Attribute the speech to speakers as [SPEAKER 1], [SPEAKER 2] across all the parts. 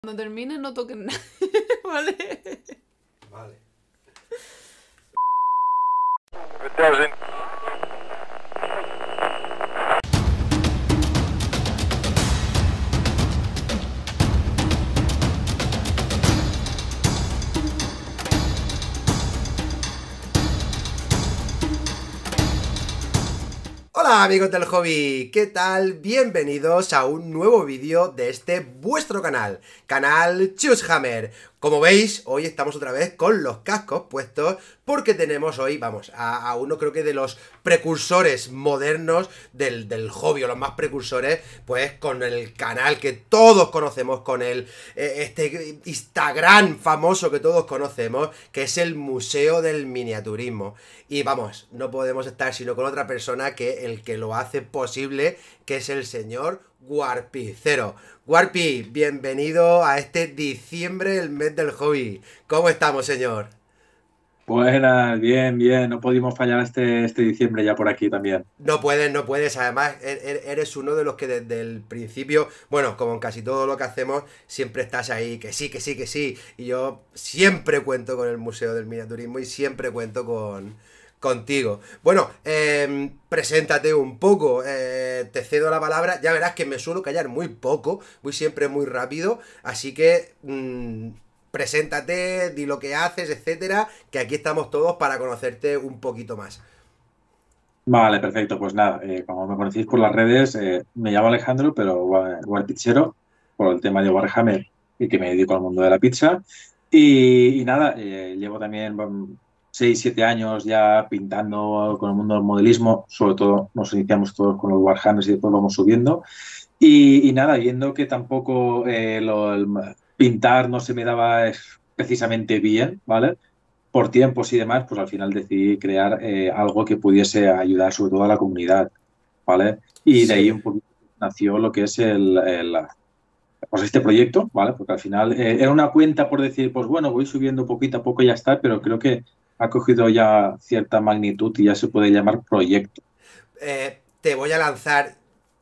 [SPEAKER 1] Cuando termine no toquen nada, ¿vale?
[SPEAKER 2] Vale.
[SPEAKER 3] It doesn't.
[SPEAKER 2] Hola amigos del hobby, ¿qué tal? Bienvenidos a un nuevo vídeo de este vuestro canal Choosehammer. Como veis, hoy estamos otra vez con los cascos puestos porque tenemos hoy, vamos, a uno creo que de los precursores modernos del hobby, o los más precursores, pues con el canal que todos conocemos, con este Instagram famoso que todos conocemos, que es el Museo del Miniaturismo. Y vamos, no podemos estar sino con otra persona que el que lo hace posible, que es el señor Warpicero. Warpi, bienvenido a este diciembre, el mes del hobby. ¿Cómo estamos, señor?
[SPEAKER 4] Buenas, bien, bien. No pudimos fallar este diciembre ya por aquí también.
[SPEAKER 2] No puedes, no puedes. Además, eres uno de los que desde el principio, bueno, como en casi todo lo que hacemos, siempre estás ahí, que sí, que sí, que sí. Y yo siempre cuento con el Museo del Miniaturismo y siempre cuento contigo. Bueno, preséntate un poco, te cedo la palabra. Ya verás que me suelo callar muy poco, voy siempre muy rápido, así que preséntate, di lo que haces, etcétera, que aquí estamos todos para conocerte un poquito más.
[SPEAKER 4] Vale, perfecto. Pues nada, como me conocéis por las redes, me llamo Alejandro, pero Warpichero, por el tema de Warhammer y que me dedico al mundo de la pizza. Y nada, llevo también 6, 7 años ya pintando con el mundo del modelismo. Sobre todo nos iniciamos todos con los Warhammers y después vamos subiendo. Y nada, viendo que tampoco el pintar no se me daba precisamente bien, ¿vale? Por tiempos y demás, pues al final decidí crear algo que pudiese ayudar sobre todo a la comunidad, ¿vale? Y de ahí
[SPEAKER 2] Sí.
[SPEAKER 4] un poquito nació lo que es pues este proyecto, ¿vale? Porque al final era una cuenta por decir, pues bueno, voy subiendo poquito a poco y ya está, pero creo que ha cogido ya cierta magnitud y ya se puede llamar proyecto.
[SPEAKER 2] Te voy a lanzar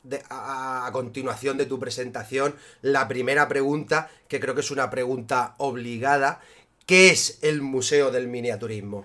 [SPEAKER 2] a continuación de tu presentación la primera pregunta, que creo que es una pregunta obligada. ¿Qué es el Museo del Miniaturismo?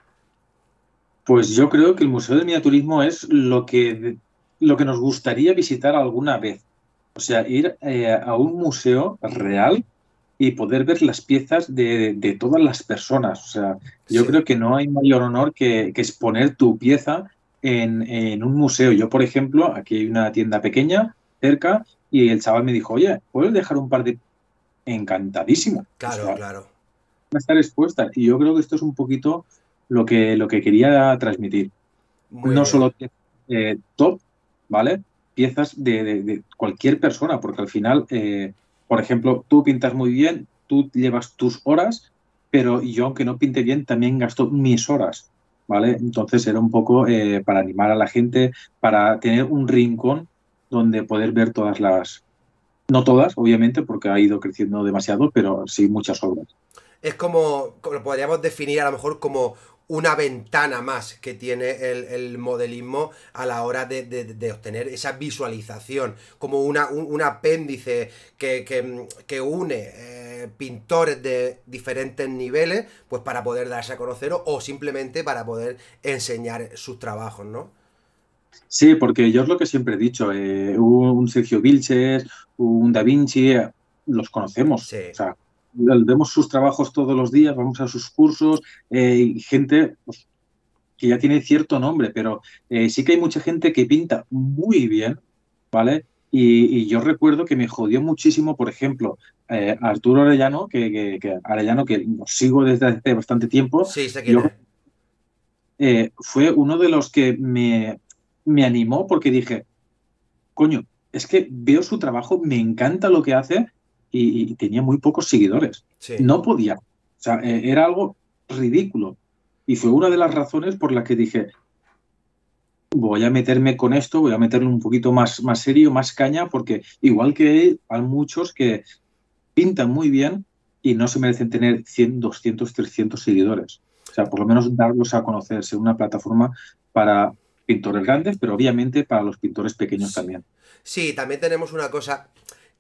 [SPEAKER 4] Pues yo creo que el Museo del Miniaturismo es lo que nos gustaría visitar alguna vez. O sea, ir a un museo real y poder ver las piezas de todas las personas. O sea, yo
[SPEAKER 2] Sí.
[SPEAKER 4] creo que no hay mayor honor que exponer tu pieza en un museo. Yo, por ejemplo, aquí hay una tienda pequeña cerca y el chaval me dijo, oye, ¿puedes dejar un par de... Encantadísimo. O
[SPEAKER 2] Claro,
[SPEAKER 4] sea,
[SPEAKER 2] claro.
[SPEAKER 4] estar expuesta. Y yo creo que esto es un poquito lo que quería transmitir.
[SPEAKER 2] Muy
[SPEAKER 4] No
[SPEAKER 2] bien.
[SPEAKER 4] solo top, ¿vale? Piezas de cualquier persona, porque al final, por ejemplo, tú pintas muy bien, tú llevas tus horas, pero yo, aunque no pinte bien, también gasto mis horas, ¿vale? Entonces era un poco para animar a la gente, para tener un rincón donde poder ver todas no todas, obviamente, porque ha ido creciendo demasiado, pero sí muchas obras.
[SPEAKER 2] Es como lo podríamos definir a lo mejor como una ventana más que tiene el modelismo a la hora de obtener esa visualización, como un apéndice que une pintores de diferentes niveles, pues para poder darse a conocer o simplemente para poder enseñar sus trabajos, ¿no?
[SPEAKER 4] Sí, porque yo es lo que siempre he dicho, un Sergio Vilches, un Da Vinci, los conocemos, o
[SPEAKER 2] Sí.
[SPEAKER 4] sea, vemos sus trabajos todos los días, vamos a sus cursos, y gente pues, que ya tiene cierto nombre, pero sí que hay mucha gente que pinta muy bien, ¿vale? Y yo recuerdo que me jodió muchísimo, por ejemplo, Arturo Arellano, Arellano, que lo sigo desde hace bastante tiempo,
[SPEAKER 2] Sí, sé quién
[SPEAKER 4] yo
[SPEAKER 2] es.
[SPEAKER 4] fue uno de los que me animó porque dije, coño, es que veo su trabajo, me encanta lo que hace y tenía muy pocos seguidores.
[SPEAKER 2] Sí.
[SPEAKER 4] No podía. O sea, era algo ridículo. Y fue una de las razones por la que dije, voy a meterme con esto, voy a meterle un poquito más serio, más caña, porque igual que él, hay muchos que pintan muy bien y no se merecen tener 100, 200, 300 seguidores. O sea, por lo menos darlos a conocerse, una plataforma para pintores grandes, pero obviamente para los pintores pequeños también.
[SPEAKER 2] Sí, también tenemos una cosa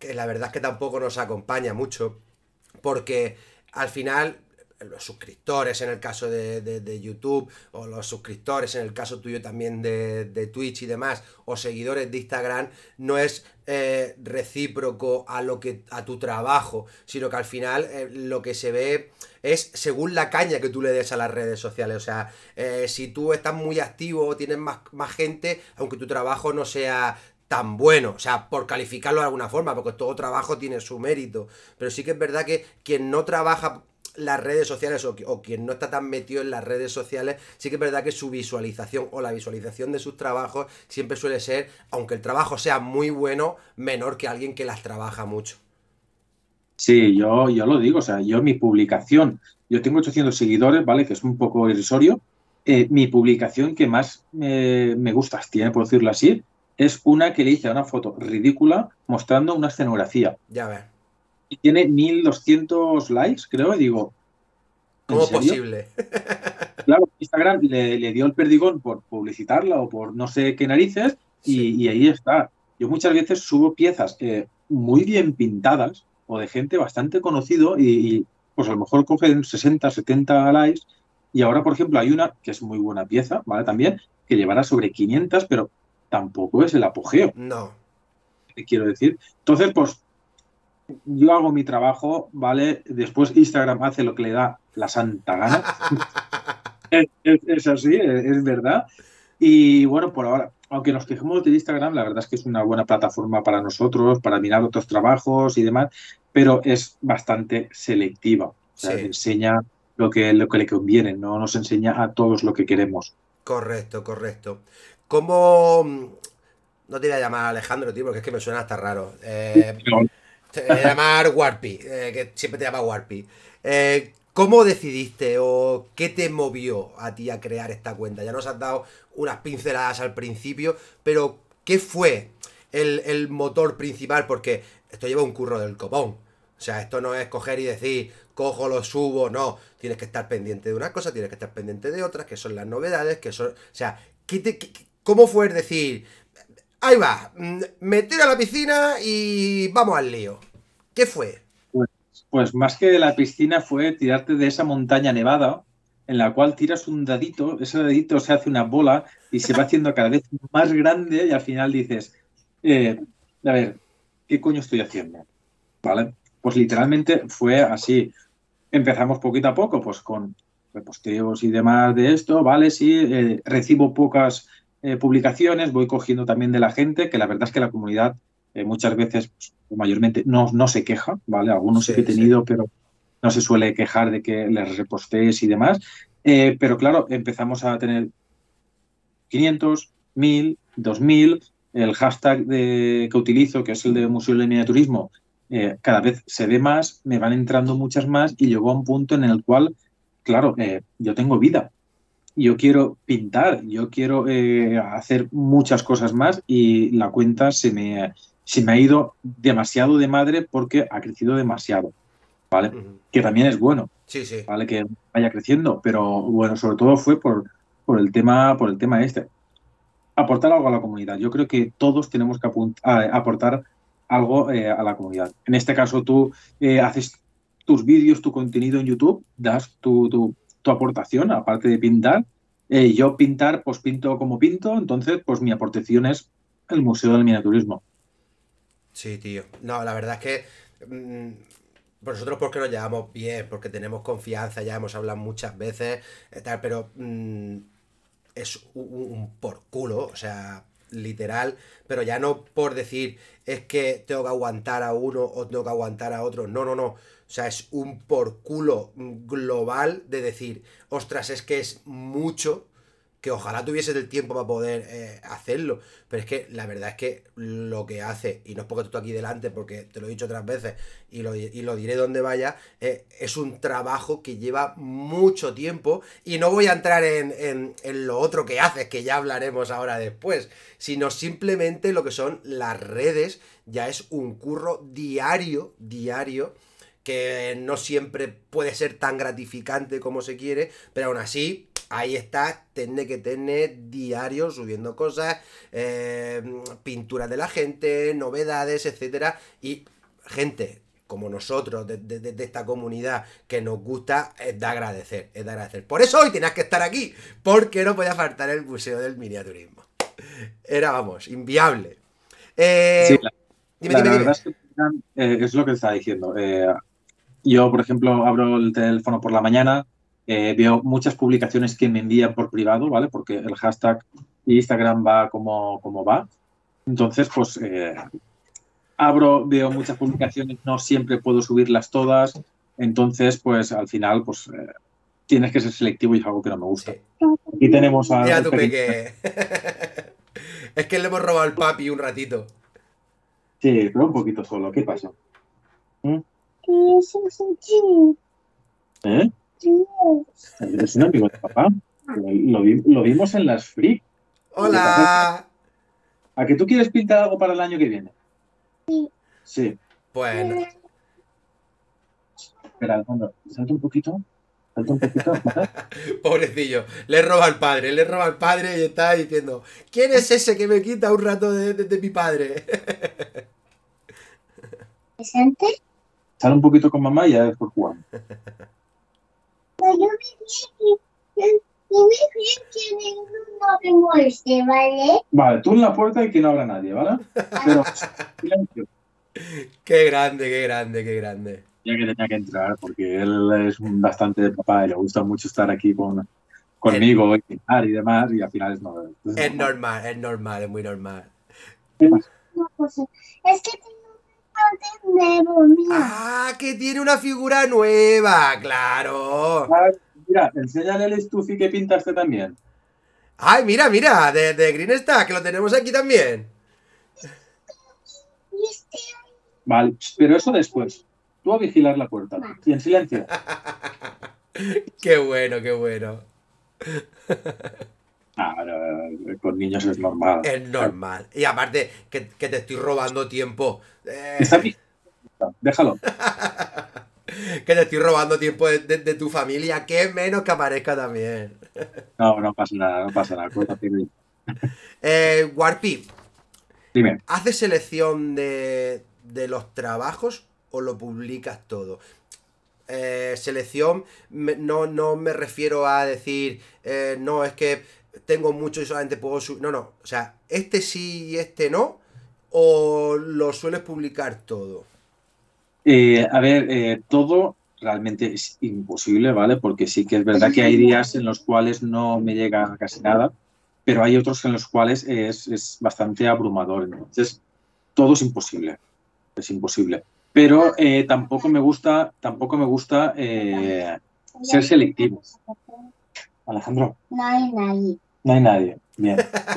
[SPEAKER 2] que la verdad es que tampoco nos acompaña mucho, porque al final los suscriptores en el caso de YouTube, o los suscriptores en el caso tuyo también de Twitch y demás, o seguidores de Instagram, no es recíproco a tu trabajo, sino que al final lo que se ve es según la caña que tú le des a las redes sociales. O sea, si tú estás muy activo o tienes más gente, aunque tu trabajo no sea tan bueno, o sea, por calificarlo de alguna forma, porque todo trabajo tiene su mérito, pero sí que es verdad que quien no trabaja las redes sociales o quien no está tan metido en las redes sociales, sí que es verdad que su visualización o la visualización de sus trabajos siempre suele ser, aunque el trabajo sea muy bueno, menor que alguien que las trabaja mucho.
[SPEAKER 4] Sí, yo lo digo, o sea, yo mi publicación, yo tengo 800 seguidores, ¿vale? Que es un poco irrisorio. Mi publicación que más me gustas tiene, por decirlo así, es una que le hice una foto ridícula mostrando una escenografía.
[SPEAKER 2] Ya ves.
[SPEAKER 4] Y tiene 1200 likes, creo, y digo, ¿en
[SPEAKER 2] ¿Cómo
[SPEAKER 4] serio?
[SPEAKER 2] posible?
[SPEAKER 4] Claro, Instagram le dio el perdigón por publicitarla o por no sé qué narices
[SPEAKER 2] Sí.
[SPEAKER 4] y ahí está. Yo muchas veces subo piezas muy bien pintadas o de gente bastante conocido pues a lo mejor cogen 60, 70 likes y ahora, por ejemplo, hay una que es muy buena pieza, ¿vale? También, que llevará sobre 500, pero tampoco es el apogeo,
[SPEAKER 2] No.
[SPEAKER 4] quiero decir. Entonces, pues yo hago mi trabajo, ¿vale? Después Instagram hace lo que le da la santa gana. Es así, es verdad. Y bueno, por ahora, aunque nos quejemos de Instagram, la verdad es que es una buena plataforma para nosotros, para mirar otros trabajos y demás, pero es bastante selectiva. O sea,
[SPEAKER 2] Sí.
[SPEAKER 4] enseña lo que le conviene, no nos enseña a todos lo que queremos.
[SPEAKER 2] Correcto, correcto. ¿Cómo...? No te voy a llamar Alejandro, tío, porque es que me suena hasta raro. Te voy a llamar Warpy, que siempre te llama Warpy. ¿Cómo decidiste o qué te movió a ti a crear esta cuenta? Ya nos has dado unas pinceladas al principio, pero ¿qué fue el motor principal? Porque esto lleva un curro del copón. O sea, esto no es coger y decir, cojo, lo subo, no. Tienes que estar pendiente de una cosa, tienes que estar pendiente de otras, que son las novedades, que son... O sea, ¿cómo fue el decir, ahí va, me tiro a la piscina y vamos al lío? ¿Qué fue?
[SPEAKER 4] Pues, pues más que de la piscina fue tirarte de esa montaña nevada en la cual tiras un dadito, ese dadito se hace una bola y se va haciendo cada vez más grande y al final dices, eh, a ver, ¿qué coño estoy haciendo? ¿Vale? Pues literalmente fue así. Empezamos poquito a poco, pues con reposteos y demás de esto, ¿vale? Sí, recibo pocas publicaciones, voy cogiendo también de la gente, que la verdad es que la comunidad muchas veces, pues, mayormente, no se queja, ¿vale? Algunos sí que he
[SPEAKER 2] Sí, sí.
[SPEAKER 4] tenido, pero no se suele quejar de que les repostees y demás. Pero claro, empezamos a tener 500, 1000, 2000, el hashtag que utilizo, que es el de Museo del Miniaturismo, cada vez se ve más, me van entrando muchas más y llegó a un punto en el cual, claro, yo tengo vida, yo quiero pintar, yo quiero hacer muchas cosas más y la cuenta se me ha ido demasiado de madre porque ha crecido demasiado, ¿vale?
[SPEAKER 2] Ujú.
[SPEAKER 4] Que también es bueno,
[SPEAKER 2] Sí, sí.
[SPEAKER 4] ¿vale? Que vaya creciendo, pero bueno, sobre todo fue por el tema este. Aportar algo a la comunidad. Yo creo que todos tenemos que aportar algo a la comunidad. En este caso, tú haces tus vídeos, tu contenido en YouTube, das tu aportación, aparte de pintar. Yo pintar, pues pinto como pinto, entonces, pues mi aportación es el Museo del Miniaturismo.
[SPEAKER 2] Sí, tío. No, la verdad es que nosotros porque nos llevamos bien, porque tenemos confianza, ya hemos hablado muchas veces, tal, pero es un por culo, o sea, literal, pero ya no por decir es que tengo que aguantar a uno o tengo que aguantar a otro, no, no, no. O sea, es un por culo global de decir, ostras, es que es mucho, que ojalá tuviese el tiempo para poder hacerlo. Pero es que la verdad es que lo que hace, y no es porque tú estás aquí delante, porque te lo he dicho otras veces y lo diré donde vaya, es un trabajo que lleva mucho tiempo. Y no voy a entrar en lo otro que haces, que ya hablaremos ahora después, sino simplemente lo que son las redes. Ya es un curro diario, diario, que no siempre puede ser tan gratificante como se quiere, pero aún así ahí está, tiene que tener diario subiendo cosas, pinturas de la gente, novedades, etcétera. Y gente como nosotros, de esta comunidad que nos gusta, es de agradecer, es de agradecer. Por eso hoy tenías que estar aquí, porque no podía faltar el Museo del Miniaturismo. Era, vamos, inviable.
[SPEAKER 4] Sí,
[SPEAKER 2] Dime.
[SPEAKER 4] verdad es que es lo que estaba diciendo. Yo, por ejemplo, abro el teléfono por la mañana, veo muchas publicaciones que me envían por privado, ¿vale? Porque el hashtag Instagram va como va. Entonces, pues veo muchas publicaciones, no siempre puedo subirlas todas. Entonces, pues al final, pues tienes que ser selectivo y es algo que no me gusta.
[SPEAKER 2] Sí.
[SPEAKER 4] Aquí tenemos a...
[SPEAKER 2] Mira tu peque. Es que le hemos robado al papi un ratito.
[SPEAKER 4] Sí, pero un poquito solo. ¿Qué pasa? ¿Eh? ¿Eres un amigo de papá? Lo vimos en las Free.
[SPEAKER 2] ¡Hola!
[SPEAKER 4] ¿A que tú quieres pintar algo para el año que viene? Sí.
[SPEAKER 2] Bueno,
[SPEAKER 4] Espera, Alejandro, salta un poquito. ¿Vale?
[SPEAKER 2] pobrecillo, le roba al padre y está diciendo: ¿quién es ese que me quita un rato de mi padre?
[SPEAKER 5] ¿Presente?
[SPEAKER 4] Sal un poquito con mamá y ya después jugamos.
[SPEAKER 5] Yo me que no me moleste, ¿vale?
[SPEAKER 4] Vale, tú en la puerta y que no habrá nadie, ¿vale? Pero silencio.
[SPEAKER 2] Qué grande, qué grande, qué grande.
[SPEAKER 4] Ya que tenía que entrar, porque él es bastante de papá y le gusta mucho estar aquí conmigo y pintar y demás, y al final es
[SPEAKER 2] Es muy normal.
[SPEAKER 4] ¿Qué pasa?
[SPEAKER 5] Una cosa, es que tengo un parte nuevo, mira.
[SPEAKER 2] ¡Ah, que tiene una figura nueva! ¡Claro!
[SPEAKER 4] Ah, mira, enséñale el estufi que pintaste también.
[SPEAKER 2] ¡Ay, mira! De Green Stack, que lo tenemos aquí también.
[SPEAKER 5] Y este
[SPEAKER 4] Vale, pero eso después. Tú a vigilar la puerta. Y en silencio.
[SPEAKER 2] ¡Qué bueno, qué bueno!
[SPEAKER 4] Con niños es normal.
[SPEAKER 2] Es normal. Y aparte, que te estoy robando tiempo.
[SPEAKER 4] Está bien. Déjalo.
[SPEAKER 2] Que te estoy robando tiempo de tu familia. Que menos que aparezca también.
[SPEAKER 4] No pasa nada, no pasa nada.
[SPEAKER 2] Warpy,
[SPEAKER 4] Dime.
[SPEAKER 2] ¿haces selección de los trabajos o lo publicas todo? Selección, no me refiero a decir, no, es que tengo mucho y solamente puedo subir. No, o sea, este sí y este no, o lo sueles publicar todo.
[SPEAKER 4] Todo realmente es imposible, ¿vale? Porque sí que es verdad que hay días en los cuales no me llega casi nada, pero hay otros en los cuales es bastante abrumador. Entonces, todo es imposible. Es imposible. Pero tampoco me gusta ser selectivo. Alejandro.
[SPEAKER 5] no hay nadie.
[SPEAKER 4] No hay nadie. Bien.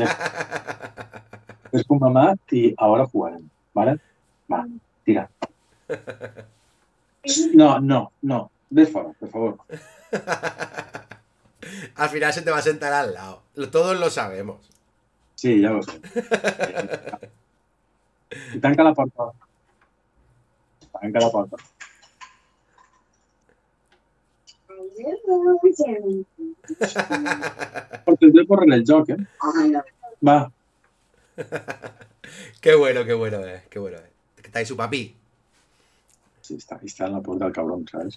[SPEAKER 4] Es con mamá y ahora jugaremos, ¿vale? Va, tira. No. Ve fuera, por favor.
[SPEAKER 2] Al final se te va a sentar al lado. Todos lo sabemos.
[SPEAKER 4] Sí, ya lo sé. Y tanca la puerta. Tanca la puerta. Porque estoy por el joc, ¿eh? Va.
[SPEAKER 2] Qué bueno es. Que está ahí su papi.
[SPEAKER 4] Sí, está en la puerta del cabrón, ¿sabes?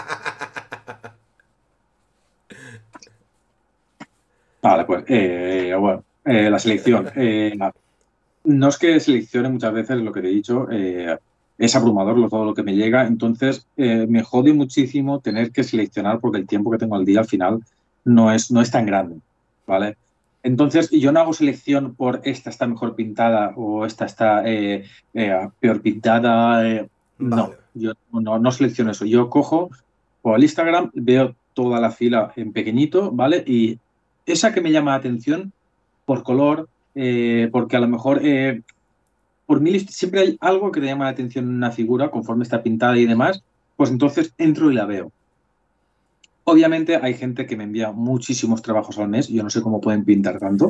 [SPEAKER 4] Vale, pues, bueno, la selección. No es que seleccione muchas veces lo que te he dicho, es abrumador todo lo que me llega, entonces me jode muchísimo tener que seleccionar porque el tiempo que tengo al día al final no es tan grande, ¿vale? Entonces, yo no hago selección por esta está mejor pintada o esta está peor pintada. No,
[SPEAKER 2] Vale.
[SPEAKER 4] yo no selecciono eso. Yo cojo por el Instagram, veo toda la fila en pequeñito, ¿vale? Y esa que me llama la atención por color, porque a lo mejor por mí siempre hay algo que te llama la atención en una figura conforme está pintada y demás, pues entonces entro y la veo. Obviamente hay gente que me envía muchísimos trabajos al mes, yo no sé cómo pueden pintar tanto.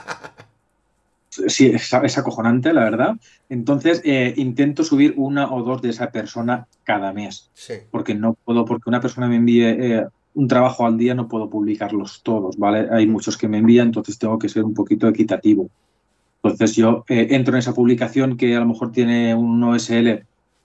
[SPEAKER 4] Sí, es acojonante, la verdad. Entonces, intento subir una o dos de esa persona cada mes.
[SPEAKER 2] Sí.
[SPEAKER 4] Porque no puedo, porque una persona me envíe un trabajo al día no puedo publicarlos todos, ¿vale? Hay muchos que me envían, entonces tengo que ser un poquito equitativo. Entonces yo entro en esa publicación que a lo mejor tiene un OSL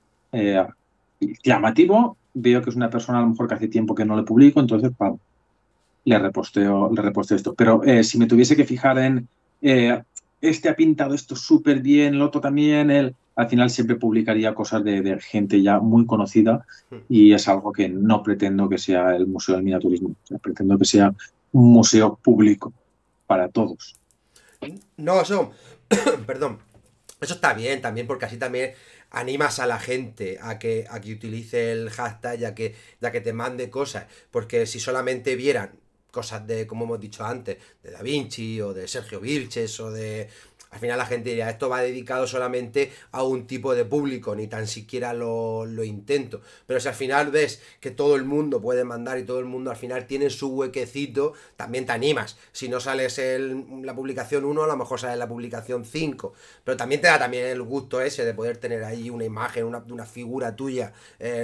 [SPEAKER 4] llamativo, veo que es una persona a lo mejor que hace tiempo que no le publico, entonces pam, le reposteo esto. Pero si me tuviese que fijar en este ha pintado esto súper bien, el otro también, al final siempre publicaría cosas de gente ya muy conocida y es algo que no pretendo que sea el Museo del Miniaturismo. O sea, pretendo que sea un museo público para todos.
[SPEAKER 2] No, eso, perdón, eso está bien también porque así también animas a la gente a que utilice el hashtag ya que te mande cosas, porque si solamente vieran cosas de, como hemos dicho antes, de Da Vinci o de Sergio Vilches o de... Al final la gente diría, esto va dedicado solamente a un tipo de público, ni tan siquiera lo intento. Pero si al final ves que todo el mundo puede mandar y todo el mundo al final tiene su huequecito, también te animas. Si no sales en la publicación 1, a lo mejor sales en la publicación 5. Pero también te da también el gusto ese de poder tener ahí una imagen, una figura tuya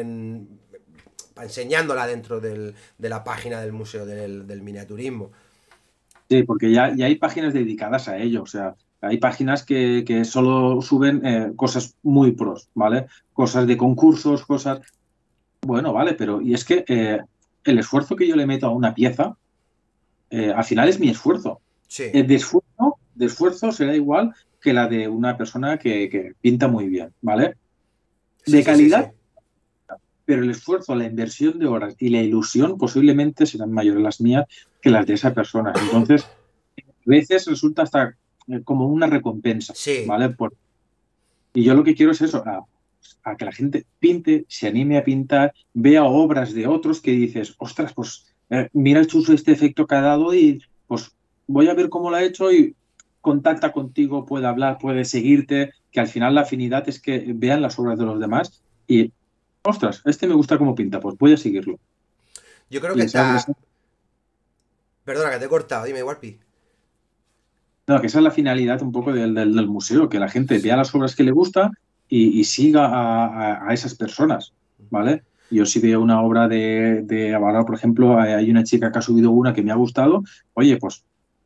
[SPEAKER 2] enseñándola dentro de la página del Museo del Miniaturismo.
[SPEAKER 4] Sí, porque ya hay páginas dedicadas a ello, o sea, hay páginas que solo suben cosas muy pros, ¿vale? Cosas de concursos, cosas... Bueno, vale, pero y es que el esfuerzo que yo le meto a una pieza, al final es mi esfuerzo.
[SPEAKER 2] Sí.
[SPEAKER 4] De esfuerzo será igual que la de una persona que pinta muy bien, ¿vale? De calidad, pero el esfuerzo, la inversión de horas y la ilusión posiblemente serán mayores las mías que las de esa persona. Entonces, a veces resulta hasta como una recompensa, ¿vale? Y yo lo que quiero es eso, a que la gente pinte, se anime a pintar, vea obras de otros que dices, ostras, pues mira el chuso este efecto que ha dado y pues voy a ver cómo lo ha hecho y contacta contigo, puede hablar, puede seguirte, que al final la afinidad es que vean las obras de los demás y, ostras, este me gusta cómo pinta, pues voy a seguirlo.
[SPEAKER 2] Yo creo que está... Perdona, que te he cortado, dime, Warpi.
[SPEAKER 4] No, que esa es la finalidad un poco del museo, que la gente vea las obras que le gusta y siga a esas personas, ¿vale? Yo si veo una obra de ahora, por ejemplo, hay una chica que ha subido una que me ha gustado, oye, pues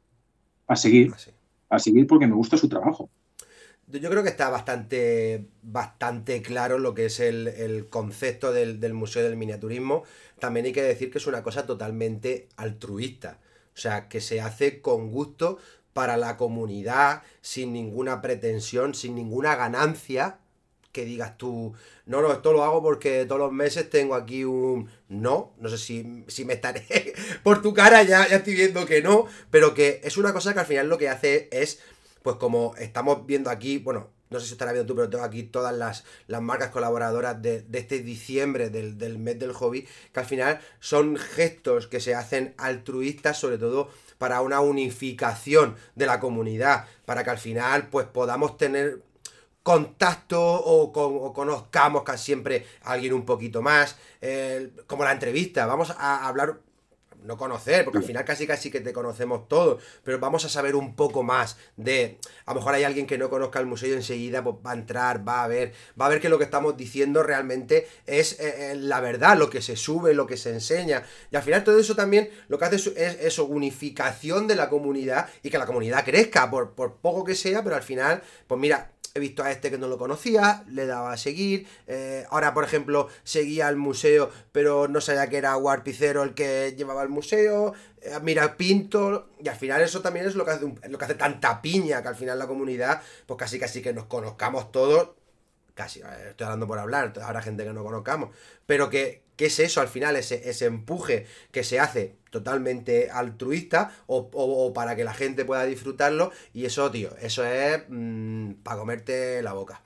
[SPEAKER 4] a seguir porque me gusta su trabajo.
[SPEAKER 2] Yo creo que está bastante claro lo que es el concepto del Museo del Miniaturismo. También hay que decir que es una cosa totalmente altruista, o sea, que se hace con gusto para la comunidad, sin ninguna pretensión, sin ninguna ganancia, que digas tú, no, esto lo hago porque todos los meses tengo aquí un... No sé si me estaré... Por tu cara ya estoy viendo que no, pero que es una cosa que al final lo que hace es, pues como estamos viendo aquí, bueno, no sé si estarás viendo tú, pero tengo aquí todas las marcas colaboradoras de este diciembre del mes del hobby, que al final son gestos que se hacen altruistas, sobre todo para una unificación de la comunidad, para que al final pues podamos tener contacto o conozcamos casi siempre a alguien un poquito más, como la entrevista, vamos a hablar... No conocer, porque al final casi que te conocemos todos, pero vamos a saber un poco más de... A lo mejor hay alguien que no conozca el museo y enseguida pues, va a entrar, va a ver que lo que estamos diciendo realmente es la verdad, lo que se sube, lo que se enseña. Y al final todo eso también lo que hace es eso, unificación de la comunidad y que la comunidad crezca, por poco que sea, pero al final, pues mira... He visto a este que no lo conocía, le daba a seguir. Ahora, por ejemplo, seguía al museo, pero no sabía que era Warpicero el que llevaba el museo. Mira, pinto. Y al final eso también es lo que hace tanta piña, que al final la comunidad, pues casi que nos conozcamos todos. Casi, estoy hablando por hablar, habrá gente que no conozcamos. Pero que es eso, al final, ese empuje que se hace totalmente altruista o para que la gente pueda disfrutarlo. Y eso, tío, eso es para comerte la boca.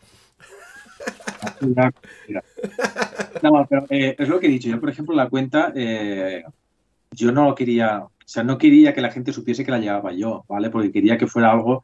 [SPEAKER 4] Mira. No, pero es lo que he dicho. Yo, por ejemplo, la cuenta, yo no lo quería, o sea, no quería que la gente supiese que la llevaba yo, ¿vale? Porque quería que fuera algo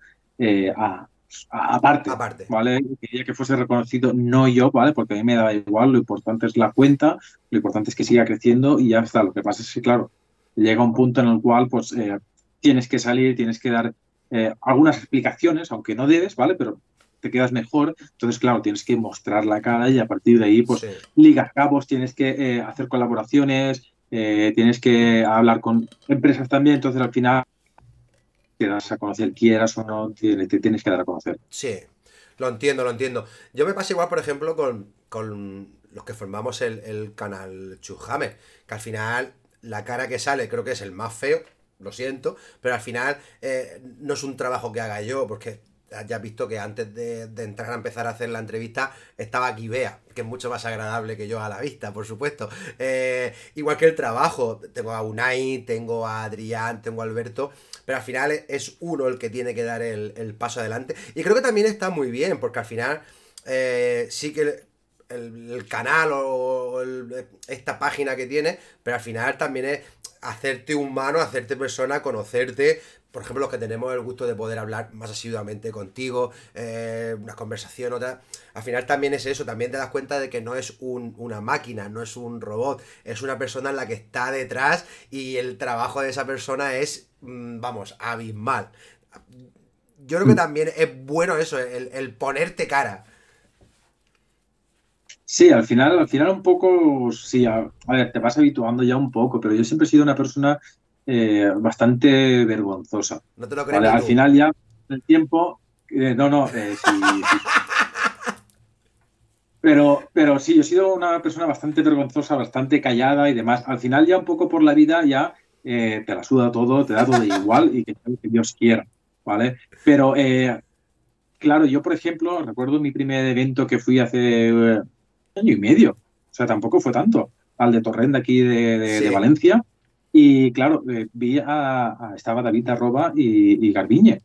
[SPEAKER 4] aparte, ¿vale? Quería que fuese reconocido, no yo, ¿vale? Porque a mí me da igual, lo importante es la cuenta, lo importante es que siga creciendo y ya está. Lo que pasa es que, claro, llega un punto en el cual, pues, tienes que salir, tienes que dar algunas explicaciones, aunque no debes, ¿vale? Pero te quedas mejor, entonces, claro, tienes que mostrar la cara y a partir de ahí, pues, ligas cabos, tienes que hacer colaboraciones, tienes que hablar con empresas también, entonces al final te das a conocer, quieras o no, te tienes que dar a conocer.
[SPEAKER 2] Sí, lo entiendo, lo entiendo. Yo me pasa igual, por ejemplo, con los que formamos el canal Chushammer, que al final la cara que sale creo que es el más feo, lo siento, pero al final no es un trabajo que haga yo, porque ya has visto que antes de entrar a empezar a hacer la entrevista estaba aquí Bea, que es mucho más agradable que yo a la vista, por supuesto. Igual que el trabajo, tengo a Unai, tengo a Adrián, tengo a Alberto, pero al final es uno el que tiene que dar el paso adelante. Y creo que también está muy bien, porque al final sí que el canal o esta página que tiene, pero al final también es hacerte humano, hacerte persona, conocerte. Por ejemplo, los que tenemos el gusto de poder hablar más asiduamente contigo, una conversación, otra. Al final también es eso, también te das cuenta de que no es una máquina, no es un robot, es una persona en la que está detrás y el trabajo de esa persona es, vamos, abismal. Yo creo que también es bueno eso, el ponerte cara.
[SPEAKER 4] Sí, al final un poco, sí, a ver, te vas habituando ya un poco, pero yo siempre he sido una persona bastante vergonzosa.
[SPEAKER 2] No te lo crees
[SPEAKER 4] ¿Vale?
[SPEAKER 2] ni
[SPEAKER 4] Al
[SPEAKER 2] tú.
[SPEAKER 4] final ya, el tiempo, no, sí, sí. Pero sí, yo he sido una persona bastante vergonzosa, bastante callada y demás. Al final ya un poco por la vida ya te la suda todo, te da todo igual y que Dios quiera, ¿vale? Pero claro, yo por ejemplo recuerdo mi primer evento que fui hace año y medio, o sea, tampoco fue tanto, al de Torrent de aquí de
[SPEAKER 2] Sí.
[SPEAKER 4] Valencia. Y claro, vi estaba David Arroba y Garbiñe.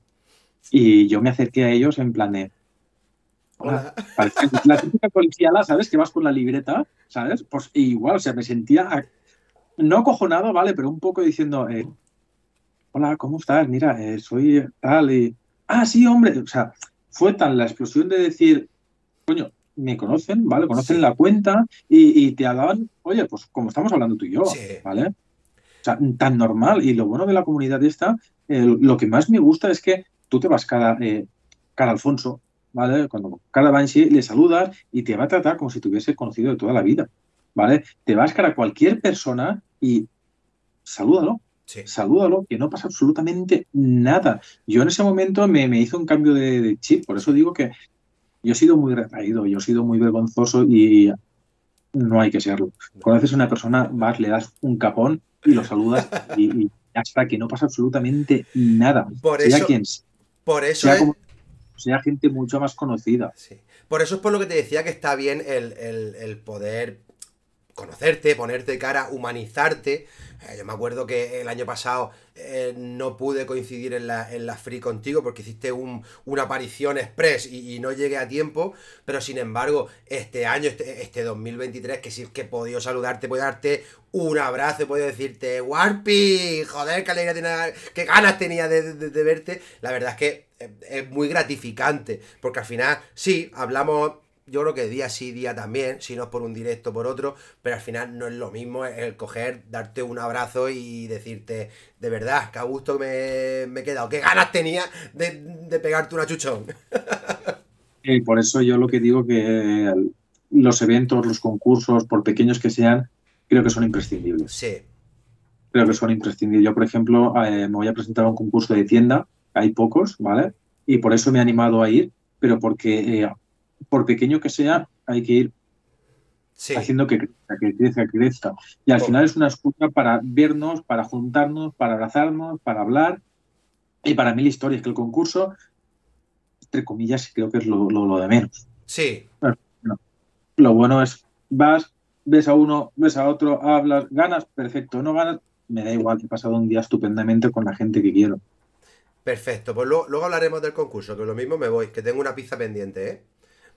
[SPEAKER 4] Y yo me acerqué a ellos en plan de, hola.
[SPEAKER 2] Hola.
[SPEAKER 4] Parecía la típica colegiala, ¿sabes? Que vas con la libreta, ¿sabes? Pues igual, o sea, me sentía no acojonado, ¿vale? Pero un poco diciendo, hola, ¿cómo estás? Mira, soy tal y... Ah, sí, hombre. O sea, fue tan la explosión de decir, coño, me conocen, ¿vale? Conocen
[SPEAKER 2] Sí.
[SPEAKER 4] la cuenta y te daban, oye, pues como estamos hablando tú y yo,
[SPEAKER 2] Sí.
[SPEAKER 4] ¿vale? O sea, tan normal. Y lo bueno de la comunidad esta, lo que más me gusta es que tú te vas cada Alfonso, ¿vale? Cuando cada Banshee le saludas y te va a tratar como si te hubiese conocido de toda la vida, ¿vale? Te vas cara a cualquier persona y salúdalo.
[SPEAKER 2] Sí.
[SPEAKER 4] Salúdalo, que no pasa absolutamente nada. Yo en ese momento me hizo un cambio de chip, por eso digo que yo he sido muy retraído, yo he sido muy vergonzoso y no hay que serlo. Conoces a una persona, vas, le das un capón y lo saludas y ya está, que no pasa absolutamente nada.
[SPEAKER 2] Por
[SPEAKER 4] Sea
[SPEAKER 2] eso,
[SPEAKER 4] quien
[SPEAKER 2] por eso
[SPEAKER 4] sea,
[SPEAKER 2] es.
[SPEAKER 4] sea gente mucho más conocida.
[SPEAKER 2] Sí. Por eso es por lo que te decía que está bien el poder conocerte, ponerte cara, humanizarte. Yo me acuerdo que el año pasado no pude coincidir en la Free contigo porque hiciste una aparición express y no llegué a tiempo, pero sin embargo, este año, este 2023, que sí que he podido saludarte, he podido darte un abrazo, he podido decirte, Warpi, joder, qué alegría tenía, qué ganas tenía de verte. La verdad es que es muy gratificante, porque al final, sí, hablamos. Yo creo que día sí, día también, si no es por un directo, por otro, pero al final no es lo mismo el coger, darte un abrazo y decirte, de verdad, qué a gusto me he quedado, qué ganas tenía de pegarte una chuchón.
[SPEAKER 4] Y por eso yo lo que digo que los eventos, los concursos, por pequeños que sean, creo que son imprescindibles.
[SPEAKER 2] Sí,
[SPEAKER 4] Creo que son imprescindibles. Yo, por ejemplo, me voy a presentar a un concurso de tienda, hay pocos, ¿vale? Y por eso me he animado a ir, pero porque por pequeño que sea, hay que ir
[SPEAKER 2] sí.
[SPEAKER 4] haciendo que crezca, que crezca, que crezca. Y al final es una excusa para vernos, para juntarnos, para abrazarnos, para hablar y para mil historias, que el concurso, entre comillas, creo que es lo de menos.
[SPEAKER 2] Sí,
[SPEAKER 4] No. Lo bueno es, vas, ves a uno, ves a otro, hablas, ganas, perfecto, no ganas, me da igual, he pasado un día estupendamente con la gente que quiero.
[SPEAKER 2] perfecto. Pues luego hablaremos del concurso, que lo mismo me voy, que tengo una pizza pendiente, ¿eh?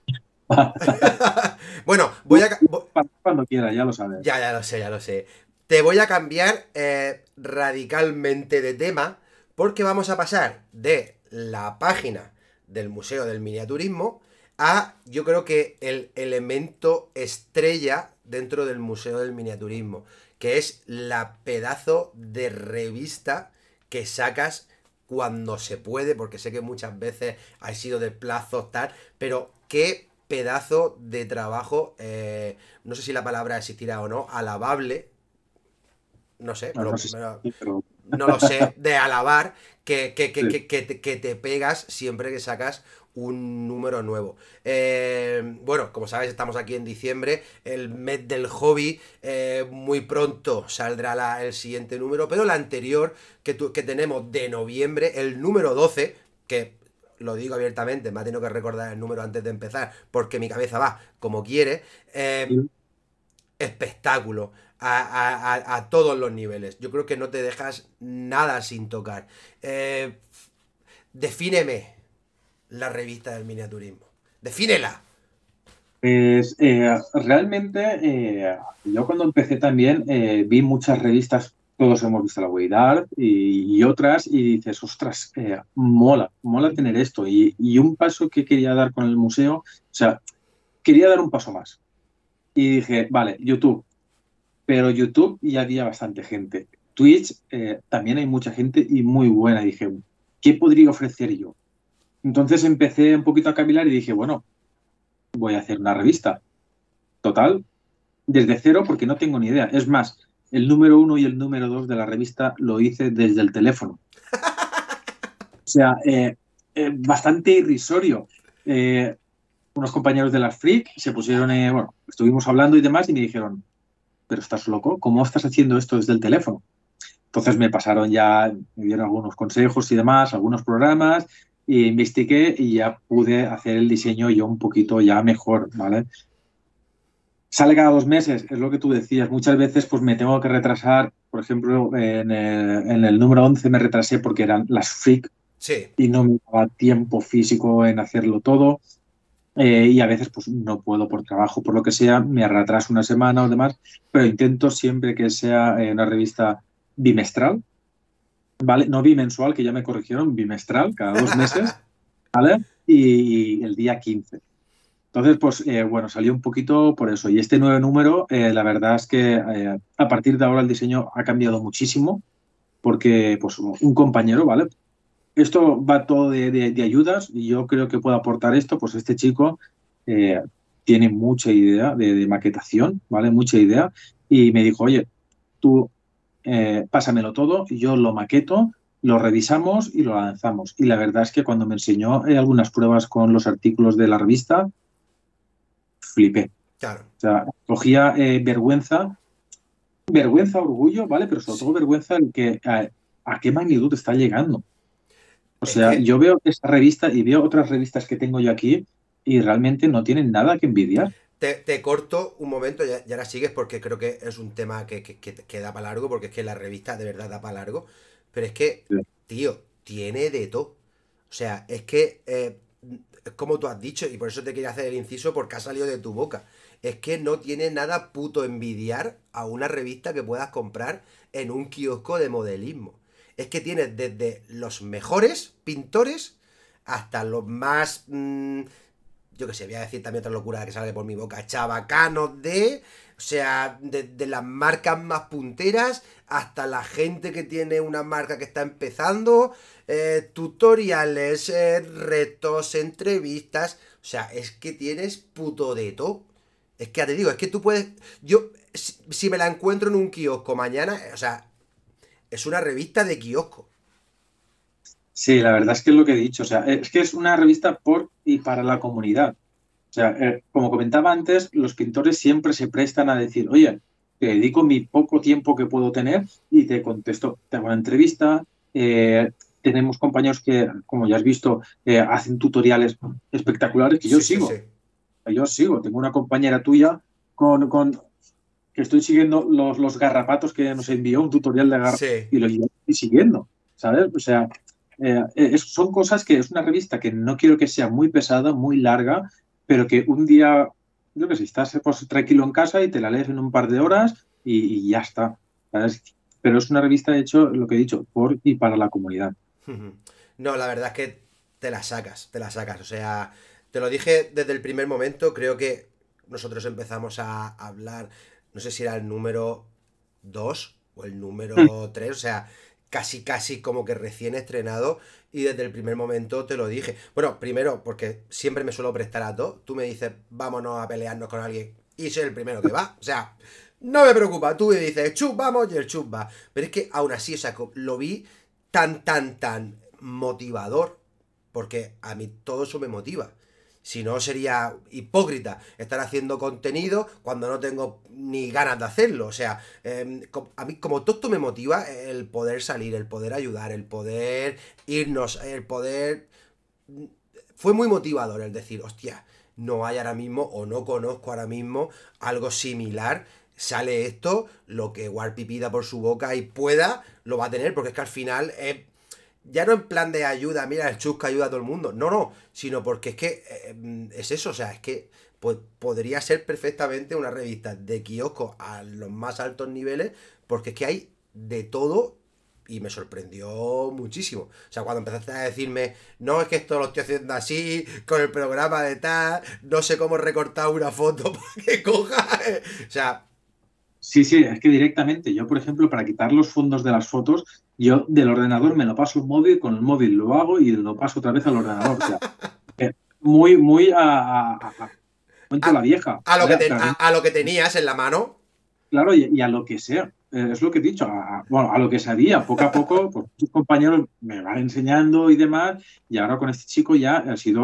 [SPEAKER 2] Bueno, voy a...
[SPEAKER 4] Cuando quiera, ya lo sabes.
[SPEAKER 2] Ya lo sé, ya lo sé. Te voy a cambiar radicalmente de tema porque vamos a pasar de la página del Museo del Miniaturismo a, yo creo que el elemento estrella dentro del Museo del Miniaturismo, que es la pedazo de revista que sacas cuando se puede, porque sé que muchas veces ha sido de plazos tal, pero qué pedazo de trabajo, no sé si la palabra existirá o no, alabable, no sé,
[SPEAKER 4] No, no sé si, pero
[SPEAKER 2] no lo sé, de alabar que te pegas siempre que sacas un número nuevo. Bueno, como sabes, estamos aquí en diciembre, el mes del hobby. Muy pronto saldrá el siguiente número, pero el anterior que tenemos de noviembre, el número 12, que lo digo abiertamente, me ha tenido que recordar el número antes de empezar, porque mi cabeza va como quiere. Espectáculo a todos los niveles. Yo creo que no te dejas nada sin tocar. Defíneme la revista del miniaturismo. Defínela.
[SPEAKER 4] pues, realmente yo cuando empecé también vi muchas revistas, todos hemos visto la Way Art y otras, y dices, ostras, mola tener esto. Y un paso que quería dar con el museo, o sea, quería dar un paso más. Y dije, vale, YouTube. Pero YouTube ya había bastante gente. Twitch también hay mucha gente y muy buena. Y dije, ¿qué podría ofrecer yo? Entonces empecé un poquito a cavilar y dije, bueno, voy a hacer una revista. Total, desde cero porque no tengo ni idea. Es más, el número 1 y el número 2 de la revista lo hice desde el teléfono. O sea, bastante irrisorio. Unos compañeros de las Freak se pusieron, bueno, estuvimos hablando y demás y me dijeron, pero estás loco, ¿cómo estás haciendo esto desde el teléfono? Entonces me pasaron ya, me dieron algunos consejos y demás, algunos programas, y investigué y ya pude hacer el diseño yo un poquito ya mejor, ¿vale? Sale cada 2 meses, es lo que tú decías. Muchas veces pues me tengo que retrasar, por ejemplo, en el número 11 me retrasé porque eran las Freak
[SPEAKER 2] Sí.
[SPEAKER 4] y no me daba tiempo físico en hacerlo todo. Y a veces pues no puedo por trabajo, por lo que sea, me retraso una semana o demás, pero intento siempre que sea una revista bimestral, ¿vale? No bimensual, que ya me corrigieron, bimestral, cada 2 meses, ¿vale? Y el día 15. Entonces, pues bueno, salió un poquito por eso. Y este nuevo número, la verdad es que a partir de ahora el diseño ha cambiado muchísimo, porque pues un compañero, ¿vale? Esto va todo de ayudas y yo creo que puedo aportar esto, pues este chico eh, tiene mucha idea de maquetación, ¿vale? Mucha idea. Y me dijo, oye, tú pásamelo todo, yo lo maqueto, lo revisamos y lo lanzamos. Y la verdad es que cuando me enseñó algunas pruebas con los artículos de la revista, flipé.
[SPEAKER 2] Claro.
[SPEAKER 4] O sea, cogía vergüenza, orgullo, ¿vale? Pero sobre todo vergüenza en que a qué magnitud está llegando. O
[SPEAKER 2] Es
[SPEAKER 4] sea,
[SPEAKER 2] que
[SPEAKER 4] yo veo esta revista y veo otras revistas que tengo yo aquí y realmente no tienen nada que envidiar.
[SPEAKER 2] te corto un momento, ya la sigues porque creo que es un tema que da para largo, porque es que la revista de verdad da para largo. Pero es que,
[SPEAKER 4] Sí.
[SPEAKER 2] tío, tiene de todo. O sea, es que es como tú has dicho, y por eso te quería hacer el inciso porque ha salido de tu boca. Es que no tiene nada puto envidiar a una revista que puedas comprar en un kiosco de modelismo. Es que tienes desde los mejores pintores hasta los más... yo que sé, voy a decir también otra locura que sale por mi boca, chabacanos o sea, de las marcas más punteras hasta la gente que tiene una marca que está empezando, tutoriales, retos, entrevistas, o sea, es que tienes puto de todo. Es que ya te digo, es que tú puedes, yo, si me la encuentro en un kiosco mañana, o sea, es una revista de kiosco.
[SPEAKER 4] Sí, la verdad es que es lo que he dicho. O sea, es que es una revista por y para la comunidad. O sea, como comentaba antes, los pintores siempre se prestan a decir, oye, te dedico mi poco tiempo que puedo tener y te contesto, te hago una entrevista. Tenemos compañeros que, como ya has visto, hacen tutoriales espectaculares que yo
[SPEAKER 2] Sí, sí,
[SPEAKER 4] sigo.
[SPEAKER 2] sí.
[SPEAKER 4] Yo sigo. Tengo una compañera tuya que estoy siguiendo los garrapatos que nos envió un tutorial de
[SPEAKER 2] Sí.
[SPEAKER 4] y lo estoy siguiendo, ¿sabes? O sea, son cosas que es una revista que no quiero que sea muy pesada, muy larga, pero que un día, yo que sé, estás pues, tranquilo en casa y te la lees en un par de horas y ya está, ¿sabes? Pero es una revista, de hecho, lo que he dicho, por y para la comunidad.
[SPEAKER 2] No, la verdad es que te la sacas, te la sacas. O sea, te lo dije desde el primer momento, creo que nosotros empezamos a hablar, no sé si era el número 2 o el número 3, o sea, casi casi como que recién estrenado y desde el primer momento te lo dije. Bueno, primero porque siempre me suelo prestar a todo, tú me dices, vámonos a pelearnos con alguien y soy el primero que va, o sea, no me preocupa. Tú me dices, chup, vamos, y el chup va. Pero es que aún así, o sea, lo vi tan motivador, porque a mí todo eso me motiva. Si no, sería hipócrita estar haciendo contenido cuando no tengo ni ganas de hacerlo. O sea, a mí como todo esto me motiva el poder salir, el poder ayudar, el poder irnos, el poder... Fue muy motivador el decir, hostia, no hay ahora mismo o no conozco ahora mismo algo similar. Sale esto, lo que Warpy pida por su boca y pueda, lo va a tener, porque es que al final ya no en plan de ayuda, mira, el Chusca ayuda a todo el mundo. No, sino porque es que es eso, o sea, es que pues, podría ser perfectamente una revista de kiosco a los más altos niveles, porque es que hay de todo y me sorprendió muchísimo. O sea, cuando empezaste a decirme, no, es que esto lo estoy haciendo así, con el programa de tal, no sé cómo recortar una foto para que coja. O sea...
[SPEAKER 4] Sí, es que directamente, yo por ejemplo, para quitar los fondos de las fotos, yo del ordenador me lo paso al móvil, con el móvil lo hago y lo paso otra vez al ordenador. O sea, muy cuento la vieja.
[SPEAKER 2] A lo,
[SPEAKER 4] ¿vale?
[SPEAKER 2] a lo que tenías en la mano.
[SPEAKER 4] Claro, y a lo que sea. Es lo que he dicho, bueno, a lo que sabía. Poco a poco, pues tus compañeros me van enseñando y demás, y ahora con este chico ya ha sido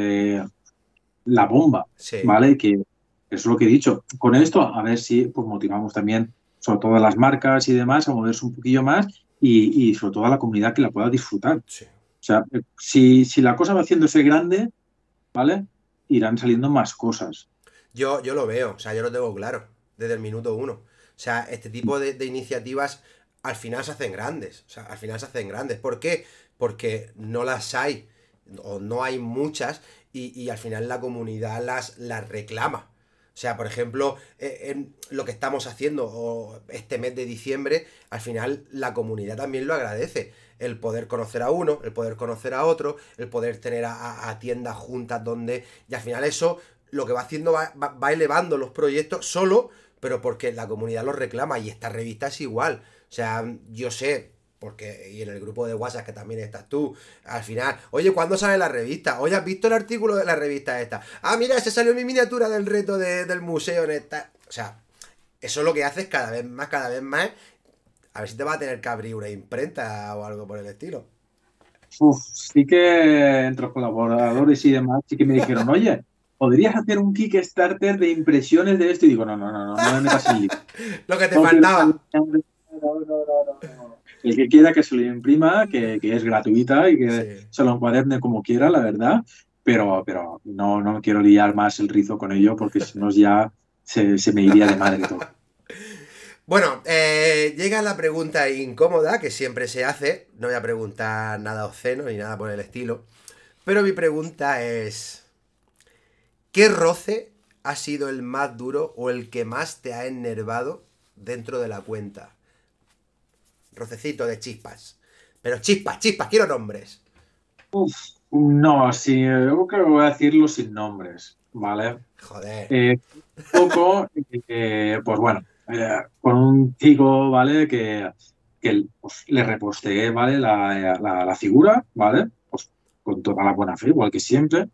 [SPEAKER 4] la bomba,
[SPEAKER 2] Sí.
[SPEAKER 4] ¿vale? Que es lo que he dicho. Con esto, a ver si pues, motivamos también, sobre todo a las marcas y demás, a moverse un poquillo más y sobre todo a la comunidad que la pueda disfrutar.
[SPEAKER 2] Sí.
[SPEAKER 4] O sea, si la cosa va haciéndose grande, ¿vale? Irán saliendo más cosas.
[SPEAKER 2] Yo lo veo, o sea, yo lo tengo claro, desde el minuto uno. O sea, este tipo de iniciativas al final se hacen grandes. O sea, al final se hacen grandes. ¿Por qué? Porque no las hay, o no hay muchas, y al final la comunidad las reclama. O sea, por ejemplo, en lo que estamos haciendo este mes de diciembre, al final la comunidad también lo agradece. El poder conocer a uno, el poder conocer a otro, el poder tener a tiendas juntas donde... Y al final eso lo que va haciendo va elevando los proyectos solo, pero porque la comunidad los reclama, y esta revista es igual. O sea, yo sé... Porque, y en el grupo de WhatsApp que también estás tú, al final, oye, ¿cuándo sale la revista? Oye, ¿has visto el artículo de la revista esta? Ah, mira, se salió mi miniatura del reto del museo en esta. O sea, eso es lo que haces cada vez más. A ver si te va a tener que abrir una imprenta o algo por el estilo.
[SPEAKER 4] Sí que entre los colaboradores y demás, sí que me dijeron, oye, ¿podrías hacer un Kickstarter de impresiones de esto? Y digo, no me metas en lío.
[SPEAKER 2] Lo que te faltaba.
[SPEAKER 4] No. El que quiera que se lo imprima, que es gratuita y que
[SPEAKER 2] Sí.
[SPEAKER 4] se lo encuaderne como quiera, la verdad, pero no quiero liar más el rizo con ello porque si no ya se me iría de madre todo.
[SPEAKER 2] Bueno, llega la pregunta incómoda que siempre se hace. No voy a preguntar nada obsceno ni nada por el estilo. Pero mi pregunta es... ¿Qué roce ha sido el más duro o el que más te ha enervado dentro de la cuenta? Rocecito de chispas. Pero chispas, quiero nombres.
[SPEAKER 4] No, sí, yo creo que voy a decirlo sin nombres, ¿vale?
[SPEAKER 2] Joder.
[SPEAKER 4] Poco, pues bueno, con un chico, ¿vale? Que pues, le reposteé, ¿vale? La figura, ¿vale? Pues con toda la buena fe, igual que siempre.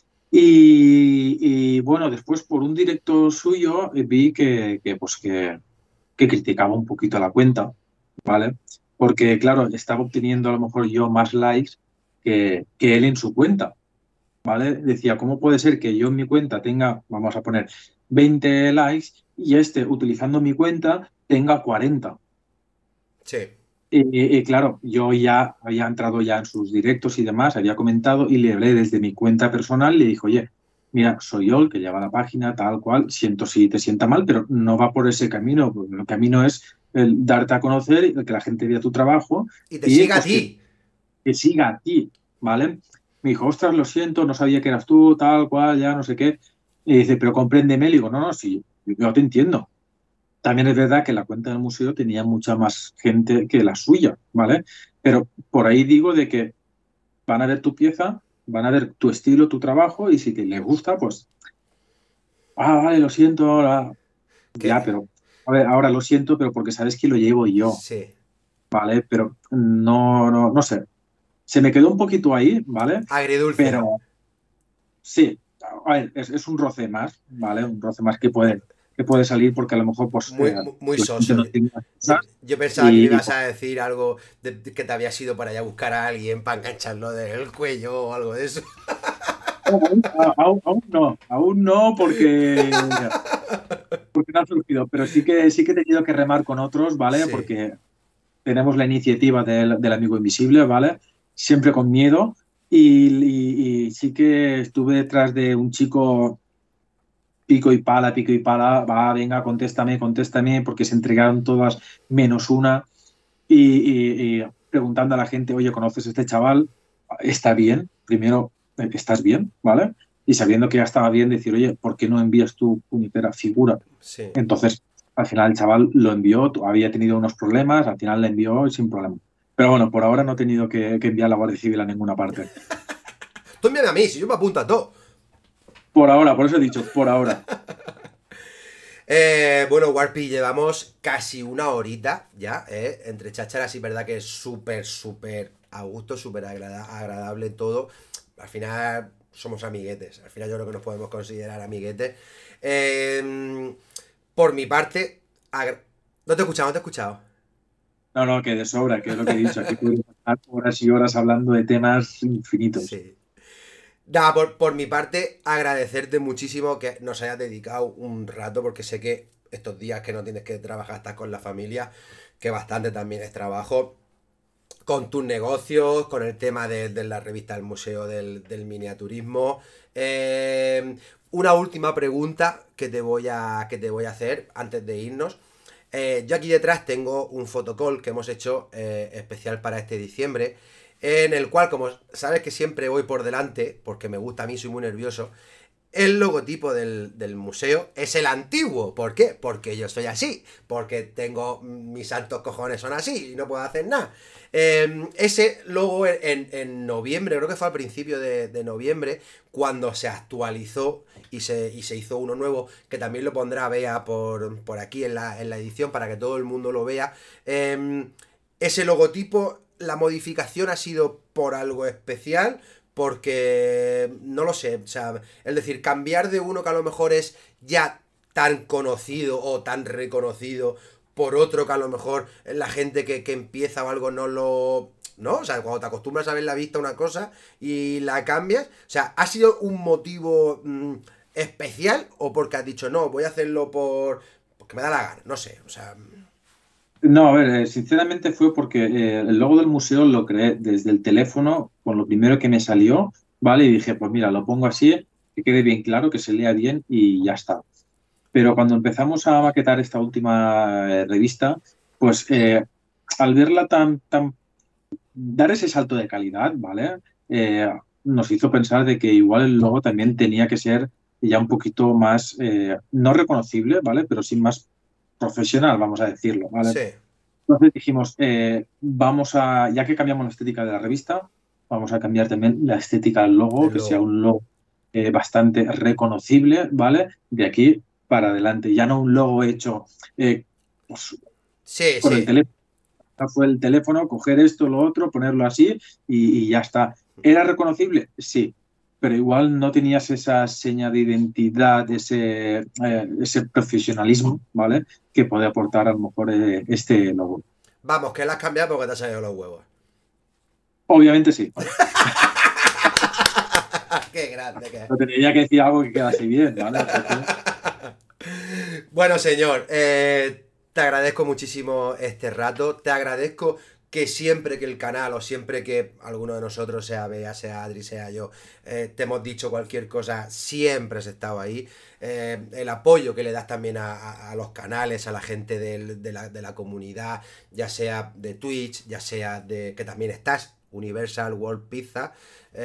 [SPEAKER 4] Y bueno, después por un directo suyo vi que criticaba un poquito la cuenta, ¿vale? Porque, claro, estaba obteniendo a lo mejor yo más likes que él en su cuenta, ¿vale? Decía, ¿cómo puede ser que yo en mi cuenta tenga, vamos a poner, 20 likes y utilizando mi cuenta, tenga 40?
[SPEAKER 2] Sí.
[SPEAKER 4] Y claro, yo ya había entrado ya en sus directos y demás, había comentado y le hablé desde mi cuenta personal, le dije, oye, mira, soy yo el que lleva la página, tal cual, siento si te sienta mal, pero no va por ese camino. El camino es el darte a conocer, el que la gente vea tu trabajo.
[SPEAKER 2] Y te siga
[SPEAKER 4] pues,
[SPEAKER 2] a ti.
[SPEAKER 4] Que siga a ti, ¿vale? Me dijo, ostras, lo siento, no sabía que eras tú, tal cual, ya no sé qué. Y dice, pero compréndeme. Le digo, no, sí, yo te entiendo. También es verdad que la cuenta del museo tenía mucha más gente que la suya, ¿vale? Pero por ahí digo de que van a ver tu pieza, van a ver tu estilo, tu trabajo, y si les gusta, pues, vale, lo siento, ahora, ya, pero, a ver, ahora lo siento, pero porque sabes que lo llevo yo,
[SPEAKER 2] Sí.
[SPEAKER 4] ¿vale? Pero no sé. Se me quedó un poquito ahí, ¿vale?
[SPEAKER 2] Agridulce.
[SPEAKER 4] Pero sí, a ver, es un roce más, ¿vale? Un roce más que puede que puede salir porque a lo mejor pues,
[SPEAKER 2] Muy
[SPEAKER 4] la gente
[SPEAKER 2] soso.
[SPEAKER 4] no tiene las cosas.
[SPEAKER 2] Yo pensaba que me
[SPEAKER 4] Y
[SPEAKER 2] ibas a decir algo que te habías ido para allá a buscar a alguien para engancharlo del cuello o algo de eso.
[SPEAKER 4] aún no, porque no ha surgido, pero sí que he tenido que remar con otros, ¿vale?
[SPEAKER 2] Sí.
[SPEAKER 4] Porque tenemos la iniciativa del amigo invisible, ¿vale? Siempre con miedo y sí que estuve detrás de un chico pico y pala, va, venga, contéstame, porque se entregaron todas menos una y preguntando a la gente, oye, ¿conoces a este chaval? ¿Está bien? Primero, ¿estás bien? ¿Vale? Y sabiendo que ya estaba bien, decir, oye, ¿por qué no envías tu puñetera figura?
[SPEAKER 2] Sí.
[SPEAKER 4] Entonces, al final el chaval lo envió, había tenido unos problemas, al final le envió sin problema. Pero bueno, por ahora no he tenido que enviar la Guardia Civil a ninguna parte.
[SPEAKER 2] Tú envíame a mí, si yo me apunto a todo.
[SPEAKER 4] Por ahora, por eso he dicho, por ahora.
[SPEAKER 2] Bueno, Warpy, llevamos casi una horita ya, entre chácharas y verdad que es súper a gusto, súper agradable todo. Al final somos amiguetes, al final yo creo que nos podemos considerar amiguetes. Por mi parte, no te he escuchado, no te he escuchado.
[SPEAKER 4] No, que de sobra, que es lo que he dicho. Aquí podemos estar horas y horas hablando de temas infinitos.
[SPEAKER 2] Sí. Nada, por mi parte, agradecerte muchísimo que nos hayas dedicado un rato, porque sé que estos días que no tienes que trabajar, estás con la familia, que bastante también es trabajo, con tus negocios, con el tema de la revista del Museo del Miniaturismo. Una última pregunta que te voy a hacer antes de irnos. Yo aquí detrás tengo un photocall que hemos hecho especial para este diciembre, en el cual, como sabes que siempre voy por delante, porque me gusta a mí, soy muy nervioso, el logotipo del museo es el antiguo. ¿Por qué? Porque yo soy así, porque tengo mis santos cojones son así y no puedo hacer nada. Ese logo en noviembre, creo que fue al principio de noviembre, cuando se actualizó y se hizo uno nuevo, que también lo pondrá Bea por aquí en la edición para que todo el mundo lo vea. Ese logotipo, la modificación ha sido por algo especial, porque no lo sé, o sea, es decir, cambiar de uno que a lo mejor es ya tan conocido o tan reconocido por otro que a lo mejor la gente que empieza o algo no lo... ¿No? O sea, cuando te acostumbras a ver la vista una cosa y la cambias, o sea, ¿ha sido un motivo especial o porque has dicho, no, voy a hacerlo porque me da la gana? No sé, o sea...
[SPEAKER 4] No, a ver, sinceramente fue porque el logo del museo lo creé desde el teléfono con lo primero que me salió, ¿vale? Y dije, pues mira, lo pongo así, que quede bien claro, que se lea bien y ya está. Pero cuando empezamos a maquetar esta última revista, pues al verla dar ese salto de calidad, ¿vale? Nos hizo pensar de que igual el logo también tenía que ser ya un poquito más, no reconocible, ¿vale? Pero sí más profesional, vamos a decirlo, ¿vale?
[SPEAKER 2] Sí.
[SPEAKER 4] Entonces dijimos, ya que cambiamos la estética de la revista, vamos a cambiar también la estética del logo,
[SPEAKER 2] Del
[SPEAKER 4] que sea
[SPEAKER 2] logo.
[SPEAKER 4] un logo bastante reconocible, ¿vale? De aquí para adelante, ya no un logo hecho pues,
[SPEAKER 2] Sí,
[SPEAKER 4] con el
[SPEAKER 2] sí.
[SPEAKER 4] teléfono. Fue el teléfono, coger esto, lo otro, ponerlo así y ya está. ¿Era reconocible? Sí, pero igual no tenías esa seña de identidad, ese profesionalismo, ¿vale? Que puede aportar a lo mejor este logo.
[SPEAKER 2] Vamos, que la has cambiado porque te han salido los huevos.
[SPEAKER 4] Obviamente sí.
[SPEAKER 2] Qué grande que es.
[SPEAKER 4] Pero tenía que decir algo que quedase bien, ¿vale?
[SPEAKER 2] Bueno, señor, te agradezco muchísimo este rato. Te agradezco que siempre que el canal o siempre que alguno de nosotros, sea Bea, sea Adri, sea yo, te hemos dicho cualquier cosa, siempre has estado ahí. El apoyo que le das también a los canales, a la gente de la comunidad, ya sea de Twitch, ya sea de que también estás, Universal World Pizza.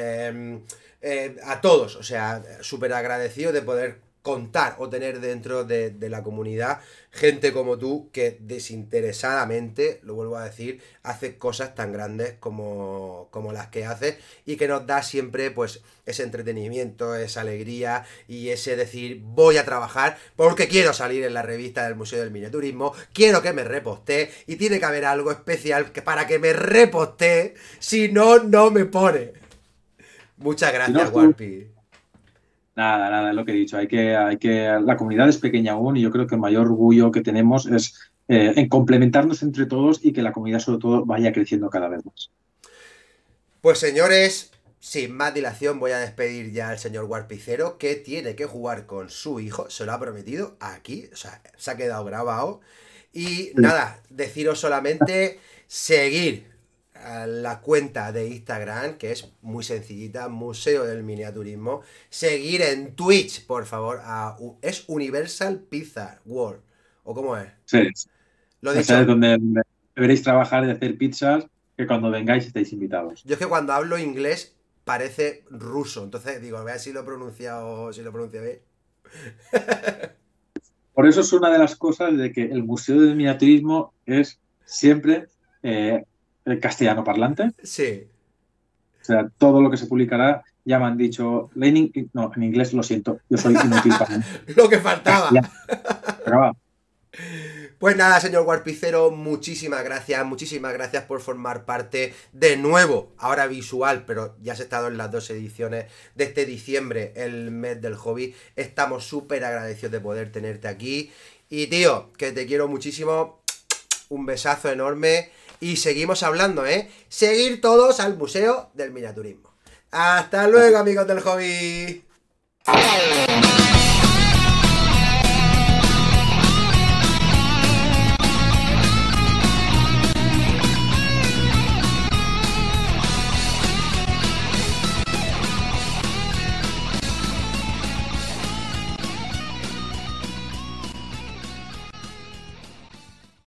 [SPEAKER 2] A todos, o sea, súper agradecido de poder contar o tener dentro de la comunidad gente como tú que desinteresadamente, lo vuelvo a decir, hace cosas tan grandes como las que hace y que nos da siempre pues ese entretenimiento, esa alegría y ese decir voy a trabajar porque quiero salir en la revista del Museo del Miniaturismo, quiero que me repostee y tiene que haber algo especial para que me repostee, si no, no me pone. Muchas gracias,
[SPEAKER 4] Si no,
[SPEAKER 2] Warpy.
[SPEAKER 4] Nada, es lo que he dicho. La comunidad es pequeña aún y yo creo que el mayor orgullo que tenemos es en complementarnos entre todos y que la comunidad sobre todo vaya creciendo cada vez más.
[SPEAKER 2] Pues señores, sin más dilación voy a despedir ya al señor Warpicero, que tiene que jugar con su hijo, se lo ha prometido aquí, o sea, se ha quedado grabado. Y nada, deciros solamente seguir a la cuenta de Instagram, que es muy sencillita, Museo del Miniaturismo. Seguir en Twitch, por favor, es Universal Pizza World, ¿o cómo es?
[SPEAKER 4] Sí.
[SPEAKER 2] Lo
[SPEAKER 4] O
[SPEAKER 2] dicho.
[SPEAKER 4] sea, es donde deberéis trabajar y hacer pizzas, que cuando vengáis estáis invitados.
[SPEAKER 2] Yo es que cuando hablo inglés parece ruso, entonces digo, a ver si lo he pronunciado bien.
[SPEAKER 4] Por eso es una de las cosas de que el Museo del Miniaturismo es siempre el castellano parlante.
[SPEAKER 2] Sí.
[SPEAKER 4] O sea, todo lo que se publicará, ya me han dicho, no, en inglés lo siento, yo soy inútil para
[SPEAKER 2] Lo que faltaba.
[SPEAKER 4] Acaba.
[SPEAKER 2] Pues nada, señor Warpicero, muchísimas gracias por formar parte de nuevo, ahora visual, pero ya has estado en las 2 ediciones de este diciembre, el mes del hobby. Estamos súper agradecidos de poder tenerte aquí. Y tío, que te quiero muchísimo, un besazo enorme y seguimos hablando, ¿eh? Seguir todos al Museo del Miniaturismo. Hasta luego, amigos del hobby.